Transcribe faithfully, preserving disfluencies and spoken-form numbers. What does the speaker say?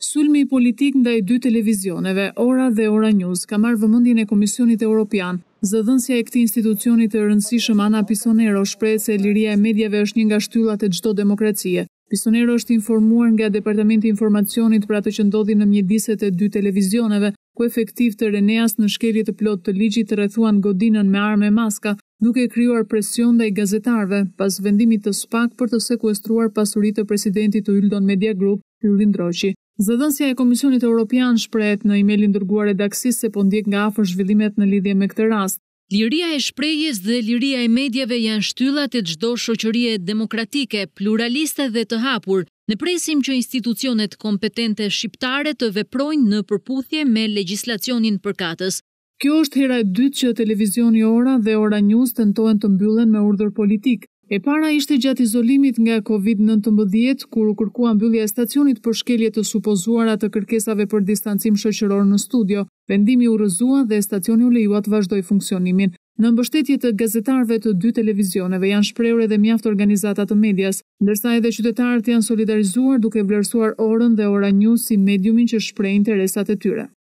Sulmi politik ndaj dy televizioneve, Ora dhe Ora News, ka marrë vëmendjen e Komisionit Evropian. Zëdhënësja e këtij institucioni të rëndësishëm Ana Pisonero shpreh se liria e mediave është një nga shtyllat e çdo demokracie. Pisonero është informuar nga Departamenti i Informacionit për atë që ndodhi në mjediset e dy televizioneve, ku efektiv të Reneas në shkelje të plotë të ligjit të rrethuan godinën me armë e maska, duke krijuar presion ndaj gazetarëve pas vendimit të SPAK për të sekuestruar pasuritë të presidentit të Yldon Media Group, Ylli Ndroqi. Zëdhënësja e Komisionit Evropian shprehet në emailin dërguar redaksisë se po ndjek nga afër zhvillimet në lidhje me këtë rast. Liria e shprehjes dhe liria e mediave janë shtyllat e çdo shoqërie demokratike, pluraliste dhe të hapur. Ne presim që institucionet kompetente shqiptare të veprojnë në përputhje me legjislacionin përkatës. Kjo është hera e dytë që televizioni Ora dhe Ora News tentohen të mbyllen me urdhër politik. E para ishte gjatë izolimit nga kovid nëntëmbëdhjetë, kur u kërkua mbyllja e stacionit për shkelje të supozuara të kërkesave për distancim shoqëror në studio. Vendimi u rrëzua dhe stacioni u lejua të vazhdojë funksionimin. Në mbështetje të gazetarëve të dy televizioneve janë shprehur edhe mjaft organizata të medias, ndërsa edhe qytetarët janë solidarizuar duke vlerësuar Orën dhe Ora News si mediumin që shpreh interesat e tyre.